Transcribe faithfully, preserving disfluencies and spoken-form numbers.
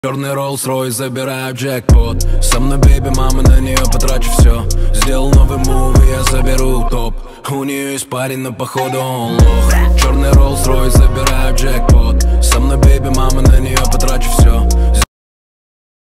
Черный Rolls-Royce, забираю джекпот. Со мной бейби, мама, на нее потрачу все. Сделал новый мув, и я заберу топ. У нее есть парень, но походу он лох. Черный Rolls-Royce, забираю джекпот. Со мной бейби, мама, на